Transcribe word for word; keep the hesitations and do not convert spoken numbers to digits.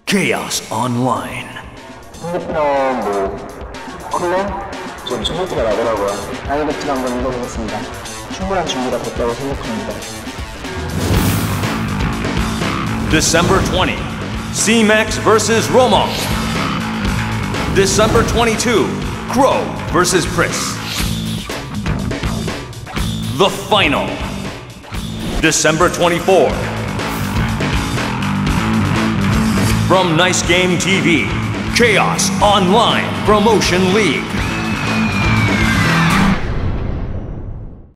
Chaos Online. 컴퓨터 뭐 컬러? 좀 소모트가 나더라고요. 다이렉트로 한번 읽어보겠습니다. 충분한 준비가 됐다고 생각합니다. December twentieth, C-Max versus Romo. December twenty-second, Crow versus Chris. The final. December twenty-fourth. From Nice Game T V, Chaos Online Promotion League.